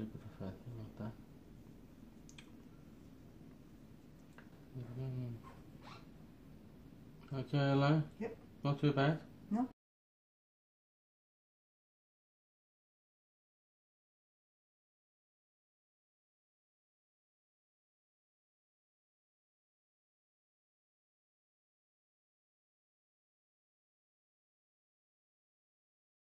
little bit of anything like that. Okay, hello? Yep. Not too bad?